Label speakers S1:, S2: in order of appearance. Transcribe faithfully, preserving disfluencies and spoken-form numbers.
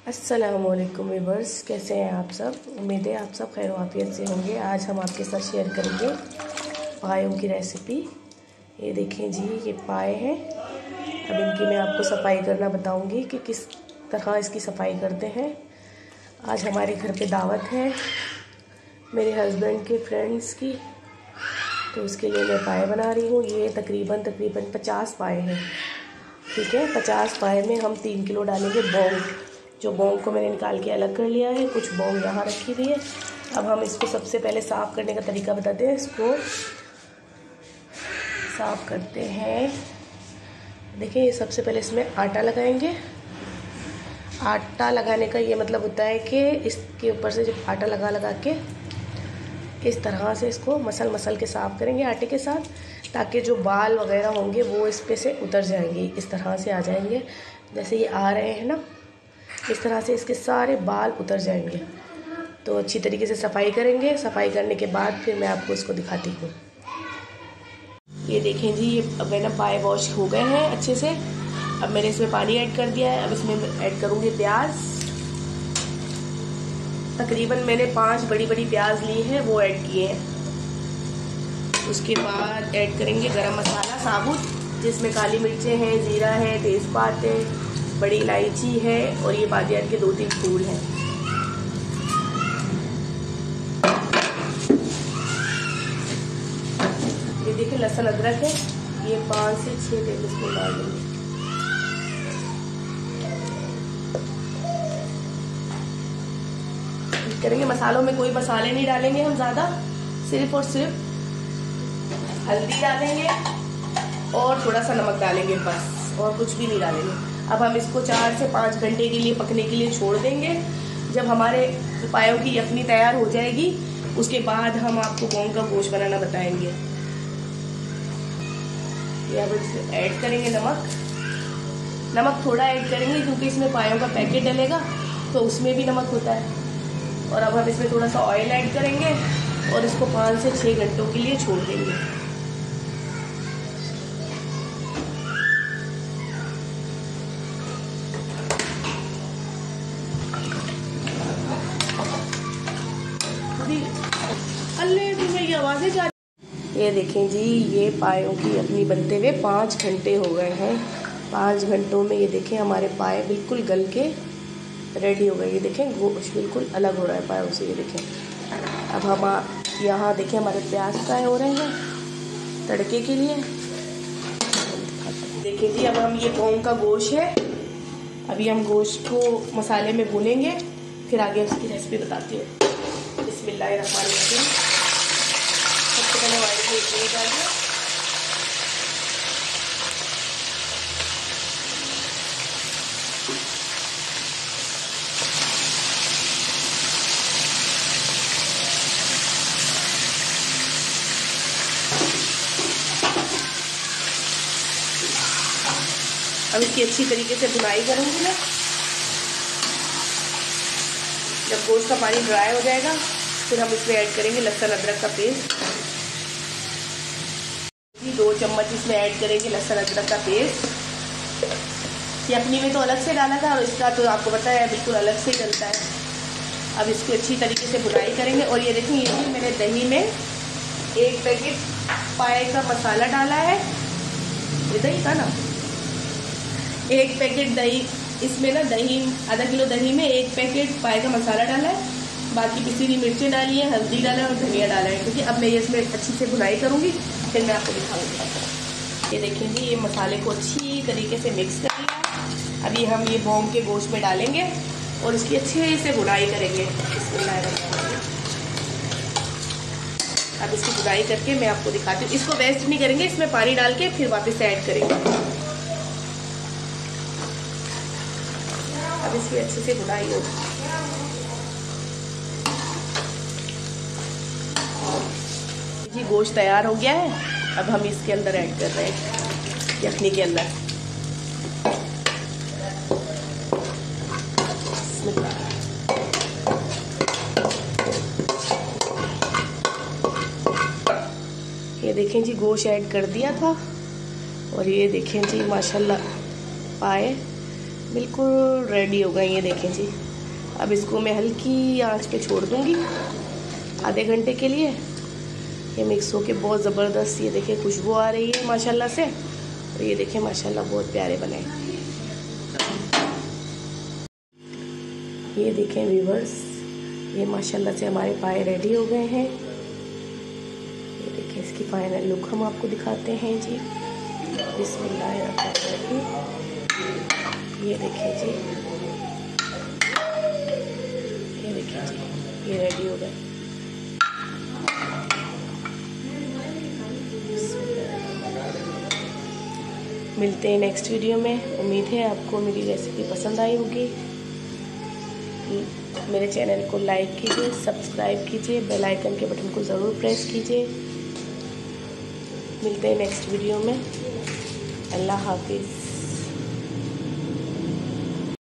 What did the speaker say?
S1: अस्सलामुअलैकुम व्यूअर्स, कैसे हैं आप सब। उम्मीद है आप सब खैर वाफियत से होंगे। आज हम आपके साथ शेयर करेंगे पायों की रेसिपी। ये देखें जी, ये पाए हैं। अब इनकी मैं आपको सफाई करना बताऊंगी कि किस तरह इसकी सफाई करते हैं। आज हमारे घर पे दावत है मेरे हस्बैंड के फ्रेंड्स की, तो उसके लिए मैं पाए बना रही हूँ। ये तकरीबन तकरीबन पचास पाए हैं, ठीक है। पचास पाए में हम तीन किलो डालेंगे बोंग। जो बोंग को मैंने निकाल के अलग कर लिया है, कुछ बोंग यहाँ रखी हुई है। अब हम इसको सबसे पहले साफ़ करने का तरीका बताते हैं। इसको साफ़ करते हैं। देखिए, सबसे पहले इसमें आटा लगाएंगे। आटा लगाने का ये मतलब होता है कि इसके ऊपर से जब आटा लगा लगा के इस तरह से इसको मसल मसल के साफ़ करेंगे आटे के साथ, ताकि जो बाल वगैरह होंगे वो इस पे से उतर जाएंगे। इस तरह से आ जाएंगे, जैसे ये आ रहे हैं ना, इस तरह से इसके सारे बाल उतर जाएंगे। तो अच्छी तरीके से सफाई करेंगे। सफाई करने के बाद फिर मैं आपको इसको दिखाती हूँ। ये देखें जी, ये अब मैंने पाए वॉश हो गए हैं अच्छे से। अब मैंने इसमें पानी ऐड कर दिया है। अब इसमें ऐड करूँगी प्याज। तकरीबन मैंने पांच बड़ी बड़ी प्याज ली है, वो ऐड किए हैं। उसके बाद ऐड करेंगे गरम मसाला साबुत, जिसमें काली मिर्चें हैं, ज़ीरा है, तेज़पात है, बड़ी इलायची है और ये बादियान के दो तीन फूल हैं। ये देखिए लहसुन अदरक है, ये पाँच से छः टेबल स्पून डाल देंगे। करेंगे मसालों में कोई मसाले नहीं डालेंगे हम ज़्यादा, सिर्फ और सिर्फ हल्दी डालेंगे और थोड़ा सा नमक डालेंगे, बस, और कुछ भी नहीं डालेंगे। अब हम इसको चार से पाँच घंटे के लिए पकने के लिए छोड़ देंगे। जब हमारे पायों की यखनी तैयार हो जाएगी, उसके बाद हम आपको बोंग का गोश्त बनाना बताएंगे। ये अब इसमें ऐड करेंगे नमक। नमक थोड़ा ऐड करेंगे क्योंकि इसमें पायों का पैकेट डलेगा, तो उसमें भी नमक होता है। और अब हम इसमें थोड़ा सा ऑयल ऐड करेंगे और इसको पाँच से छः घंटों के लिए छोड़ देंगे। अल्ले तुम्हें ये आवाज़ें जा। ये देखें जी, ये पायों की अपनी बनते हुए पाँच घंटे हो गए हैं। पाँच घंटों में ये देखें हमारे पाए बिल्कुल गल के रेडी हो गए। ये देखें गोश्त बिल्कुल अलग हो रहा है पायों से। ये देखें। अब हम यहाँ देखें हमारे प्याज फ्राई हो रहे हैं तड़के के लिए। देखिए जी, अब हम ये बोंग का गोश्त है, अभी हम गोश्त को मसाले में भूनेंगे, फिर आगे उसकी रेसिपी बताती हूँ। बिस्मिल्लाहिर्रहमानिर्रहीम। सबसे पहले ऑयल को इसमें डालिए। अब इसकी अच्छी तरीके से भुनाई करूँगी मैं। जब गोश्त का पानी ड्राई हो जाएगा, फिर हम इसमें ऐड करेंगे लहसुन अदरक का पेस्ट। दो चम्मच इसमें ऐड करेंगे लहसुन अदरक का पेस्ट। यखनी में तो अलग से डाला था और इसका तो आपको पता है बिल्कुल अलग से डलता है। अब इसकी अच्छी तरीके से भुनाई करेंगे। और ये देखिए, ये मैंने दही में एक पैकेट पाए का मसाला डाला है। ये दही था ना, एक पैकेट दही, इसमें ना दही, आधा किलो दही में एक पैकेट पाए का मसाला डाला है। बाकी पिसी हुई मिर्चें डाली है, हल्दी डाला है और धनिया डाला है, क्योंकि अब मैं ये इसमें अच्छी से भुनाई करूँगी, फिर मैं आपको दिखाऊंगी। ये देखें जी, ये मसाले को अच्छी तरीके से मिक्स कर लिया। अभी हम ये बोंग के गोश्त में डालेंगे और इसकी अच्छे से भुनाई करेंगे। अब इसकी भुनाई करके मैं आपको दिखाती हूँ। इसको वेस्ट नहीं करेंगे, इसमें पानी डाल के फिर वापस से ऐड करेंगे। अब इसकी अच्छे से भुनाई हो जी। गोश्त तैयार हो गया है। अब हम इसके अंदर ऐड कर रहे हैं, यखनी के अंदर। ये देखें जी, गोश्त ऐड कर दिया था और ये देखें जी, माशाल्लाह पाए बिल्कुल रेडी हो गए ये देखें जी। अब इसको मैं हल्की आंच पे छोड़ दूँगी आधे घंटे के लिए। ये मिक्स होके बहुत ज़बरदस्त ये देखें खुशबू आ रही है माशाल्लाह से। और ये देखें माशाल्लाह बहुत प्यारे बने। ये देखें व्यूअर्स, ये माशाल्लाह से हमारे पाए रेडी हो गए हैं। ये देखें इसकी फाइनल लुक हम आपको दिखाते हैं जी। बिस्मिल्लाहिर्रहमानिर्रहीम। ये देखें जी, ये देखें जी, ये रेडी हो गए। मिलते हैं नेक्स्ट वीडियो में। उम्मीद है आपको मेरी रेसिपी पसंद आई होगी। मेरे चैनल को लाइक कीजिए, सब्सक्राइब कीजिए, बेल आइकन के बटन को ज़रूर प्रेस कीजिए। मिलते हैं नेक्स्ट वीडियो में। अल्लाह हाफिज़।